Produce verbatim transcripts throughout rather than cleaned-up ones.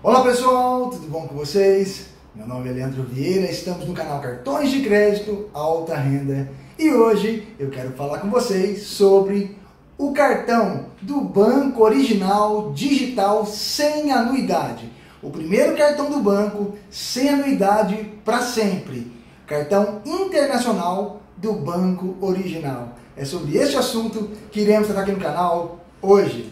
Olá pessoal, tudo bom com vocês? Meu nome é Leandro Vieira, estamos no canal Cartões de Crédito Alta Renda e hoje eu quero falar com vocês sobre o cartão do Banco Original Digital sem anuidade. O primeiro cartão do banco sem anuidade para sempre. Cartão internacional do Banco Original. É sobre este assunto que iremos tratar aqui no canal hoje.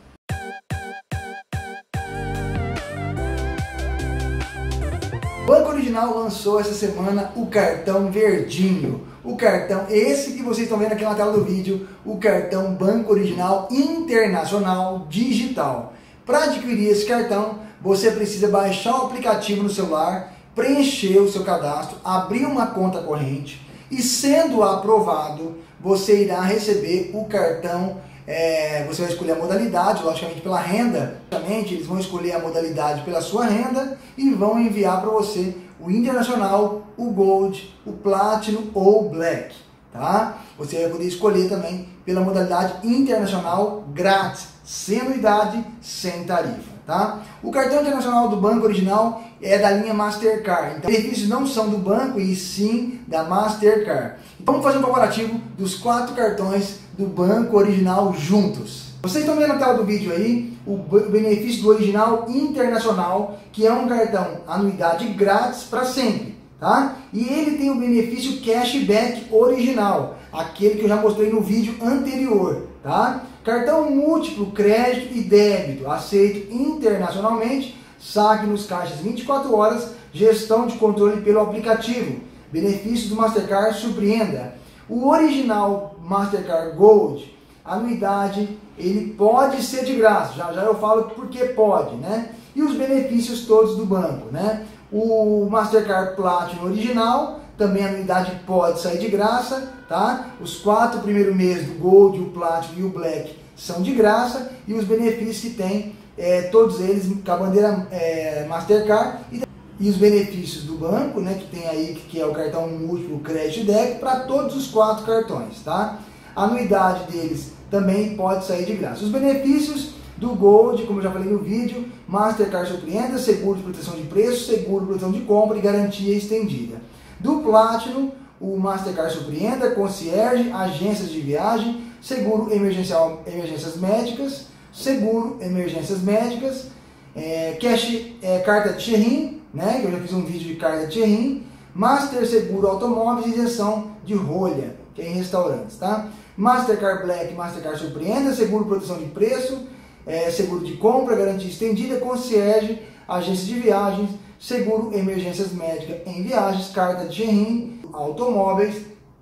O Banco Original lançou essa semana o cartão verdinho. O cartão, esse que vocês estão vendo aqui na tela do vídeo, o cartão Banco Original Internacional Digital. Para adquirir esse cartão, você precisa baixar o aplicativo no celular, preencher o seu cadastro, abrir uma conta corrente e, sendo aprovado, você irá receber o cartão. É, você vai escolher a modalidade, logicamente pela renda. Eles vão escolher a modalidade pela sua renda e vão enviar para você o Internacional, o Gold, o Platinum ou o Black. Tá? Você vai poder escolher também pela modalidade internacional grátis, sem anuidade, sem tarifa. Tá? O cartão internacional do Banco Original é da linha Mastercard. Então, os benefícios não são do banco e sim da Mastercard. Então, vamos fazer um comparativo dos quatro cartões do Banco Original juntos. Vocês estão vendo na tela do vídeo aí o benefício do Original Internacional, que é um cartão anuidade grátis para sempre, tá? E ele tem o benefício Cashback Original, aquele que eu já mostrei no vídeo anterior, tá? Cartão múltiplo crédito e débito, aceito internacionalmente, saque nos caixas vinte e quatro horas, gestão de controle pelo aplicativo. Benefícios do Mastercard surpreenda. O Original Mastercard Gold, anuidade, ele pode ser de graça, já já eu falo porque pode, né? E os benefícios todos do banco, né? O Mastercard Platinum Original, também a anuidade pode sair de graça, tá? Os quatro primeiros meses do Gold, o Platinum e o Black são de graça e os benefícios que tem, é, todos eles com a bandeira é, Mastercard e E os benefícios do banco, né, que tem aí, que é o cartão múltiplo crédito e débito, para todos os quatro cartões, tá? A anuidade deles também pode sair de graça. Os benefícios do Gold, como eu já falei no vídeo, Mastercard surpreenda, seguro de proteção de preço, seguro de proteção de compra e garantia estendida. Do Platinum, o Mastercard surpreenda, concierge, agências de viagem, seguro emergencial, emergências médicas, seguro emergências médicas, é, cash, é, carta de Shein, né, que eu já fiz um vídeo de carta de Shein, Master Seguro Automóveis e isenção de rolha, que é em restaurantes, tá? Mastercard Black, Mastercard surpreenda, seguro proteção de preço, é, seguro de compra, garantia estendida, concierge, agência de viagens, seguro emergências médicas em viagens, carta de Shein, automóveis,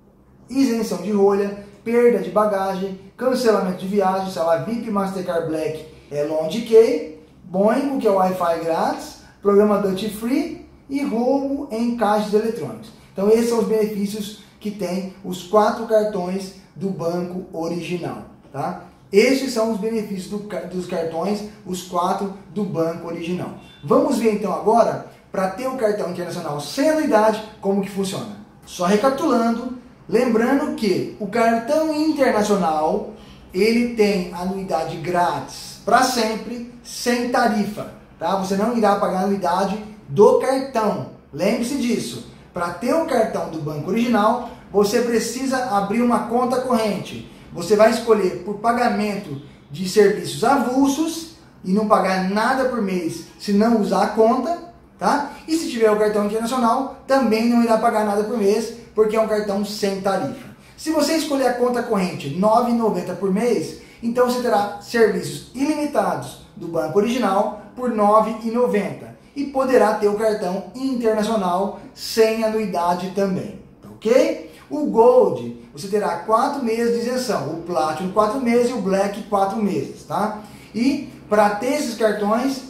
isenção de rolha, perda de bagagem, cancelamento de viagem, sala V I P, Mastercard Black, é Long Key, Boingo, que é o Wi-Fi grátis, programa Duty Free e roubo em caixas eletrônicos. Então esses são os benefícios que tem os quatro cartões do Banco Original, tá? Esses são os benefícios do, dos cartões, os quatro do Banco Original. Vamos ver então agora, para ter o cartão internacional sem anuidade, como que funciona. Só recapitulando, lembrando que o cartão internacional, ele tem anuidade grátis para sempre, sem tarifa. Tá? Você não irá pagar a anuidade do cartão. Lembre-se disso. Para ter o cartão do Banco Original, você precisa abrir uma conta corrente. Você vai escolher por pagamento de serviços avulsos e não pagar nada por mês se não usar a conta. Tá? E se tiver o cartão internacional, também não irá pagar nada por mês, porque é um cartão sem tarifa. Se você escolher a conta corrente nove reais e noventa centavos por mês, então você terá serviços ilimitados do Banco Original por nove reais e noventa centavos e poderá ter o cartão internacional sem anuidade também, ok? O Gold, você terá quatro meses de isenção, o Platinum quatro meses e o Black quatro meses, tá? E para ter esses cartões,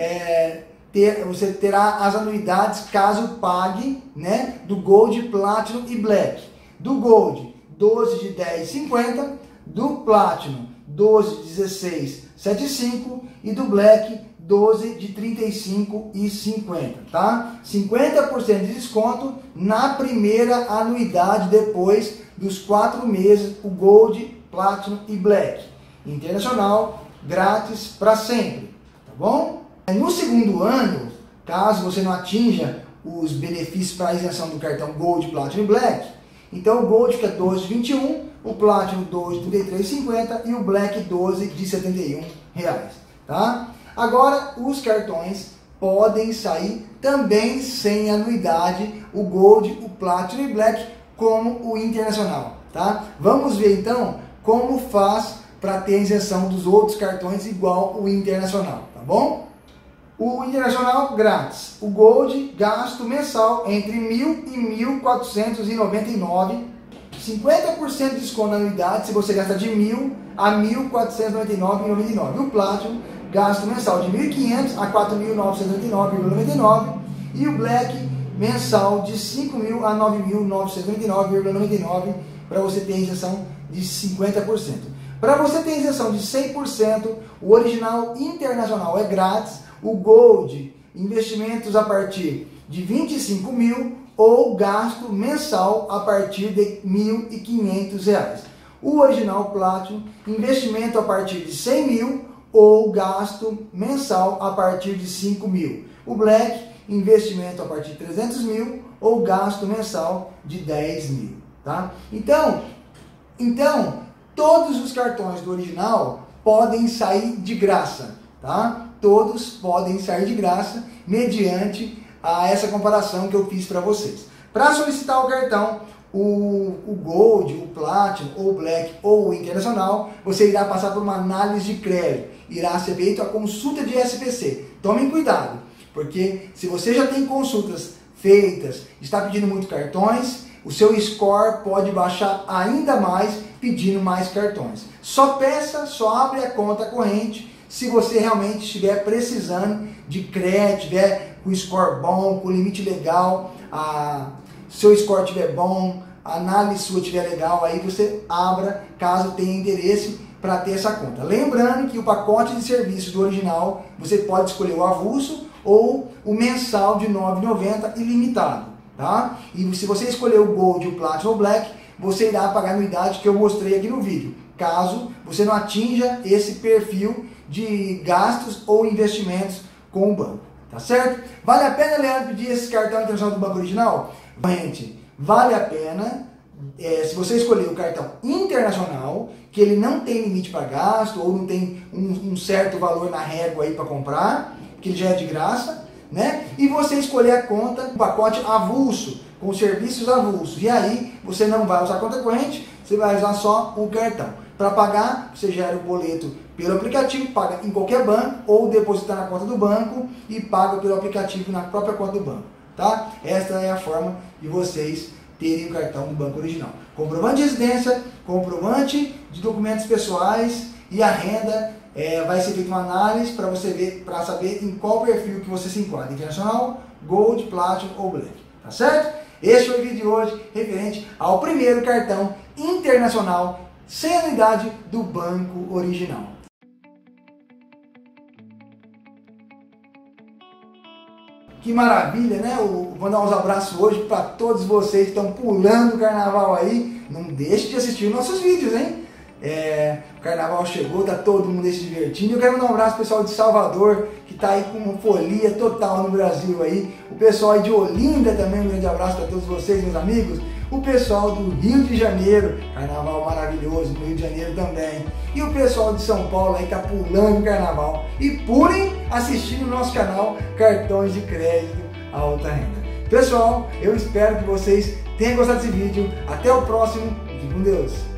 é, ter, você terá as anuidades caso pague, né, do Gold, Platinum e Black. Do Gold, doze de dez reais e cinquenta centavos, do Platinum, doze de dezesseis reais e setenta e cinco centavos e do Black, doze de trinta e cinco reais e cinquenta centavos, tá? cinquenta por cento de desconto na primeira anuidade depois dos quatro meses, o Gold, Platinum e Black. Internacional, grátis para sempre, tá bom? No segundo ano, caso você não atinja os benefícios para a isenção do cartão Gold, Platinum e Black, então o Gold fica doze de vinte e um, o Platinum doze de trinta e três de cinquenta e o Black doze de setenta e um reais, tá? Agora os cartões podem sair também sem anuidade, o Gold, o Platinum e Black, como o Internacional, tá? Vamos ver então como faz para ter a isenção dos outros cartões igual o Internacional, tá bom? O Internacional grátis, o Gold gasto mensal entre mil e mil quatrocentos e noventa e nove, cinquenta por cento de desconto na anuidade se você gasta de mil a mil quatrocentos e noventa e nove vírgula noventa e nove. O Platinum gasto mensal de mil e quinhentos a quatro mil novecentos e noventa e nove vírgula noventa e nove e o Black mensal de cinco mil a nove mil novecentos e noventa e nove vírgula noventa e nove para você ter isenção de cinquenta por cento. Para você ter isenção de cem por cento, o Original Internacional é grátis, o Gold, investimentos a partir de vinte e cinco mil ou gasto mensal a partir de mil e quinhentos reais. O Original Platinum, investimento a partir de cem mil ou gasto mensal a partir de cinco mil. O Black, investimento a partir de trezentos mil ou gasto mensal de dez mil. Tá? Então, então, todos os cartões do Original podem sair de graça. Tá? Todos podem sair de graça mediante a essa comparação que eu fiz para vocês. Para solicitar o cartão, o, o Gold, o Platinum, ou o Black, ou o Internacional, você irá passar por uma análise de crédito. Irá ser feita a consulta de S P C. Tomem cuidado, porque se você já tem consultas feitas, está pedindo muitos cartões, o seu score pode baixar ainda mais pedindo mais cartões. Só peça, só abre a conta corrente se você realmente estiver precisando de crédito, tiver com score bom, com limite legal, a seu score estiver bom, a análise sua estiver legal, aí você abra caso tenha interesse para ter essa conta. Lembrando que o pacote de serviços do Original, você pode escolher o avulso ou o mensal de nove reais e noventa centavos ilimitado, tá? E se você escolher o Gold, o Platinum ou o Black, você irá pagar a anuidade que eu mostrei aqui no vídeo, caso você não atinja esse perfil de gastos ou investimentos com o banco, tá certo? Vale a pena, Leandro, pedir esse cartão internacional do Banco Original? Gente, vale a pena é, se você escolher o cartão internacional, que ele não tem limite para gasto ou não tem um, um certo valor na régua aí para comprar, que ele já é de graça, né? E você escolher a conta, um pacote avulso, com serviços avulsos, e aí você não vai usar conta corrente, você vai usar só o cartão. Para pagar, você gera o boleto pelo aplicativo, paga em qualquer banco ou deposita na conta do banco e paga pelo aplicativo na própria conta do banco, tá? Esta é a forma de vocês terem o cartão do Banco Original. Comprovante de residência, comprovante de documentos pessoais e a renda, é, vai ser feita uma análise para você ver, para saber em qual perfil que você se enquadra, Internacional, Gold, Platinum ou Black, tá certo? Este foi o vídeo de hoje referente ao primeiro cartão internacional sem anuidade do Banco Original. Que maravilha, né? Eu vou dar uns abraços hoje para todos vocês que estão pulando o carnaval aí. Não deixe de assistir os nossos vídeos, hein? É, o carnaval chegou, tá todo mundo aí se divertindo. Eu quero mandar um abraço pro pessoal de Salvador, que tá aí com uma folia total no Brasil aí. O pessoal aí de Olinda também, um grande abraço para todos vocês, meus amigos. O pessoal do Rio de Janeiro, carnaval maravilhoso no Rio de Janeiro também. E o pessoal de São Paulo aí tá pulando o carnaval. E pulem assistindo o nosso canal Cartões de Crédito Alta Renda. Pessoal, eu espero que vocês tenham gostado desse vídeo. Até o próximo. Fique com Deus.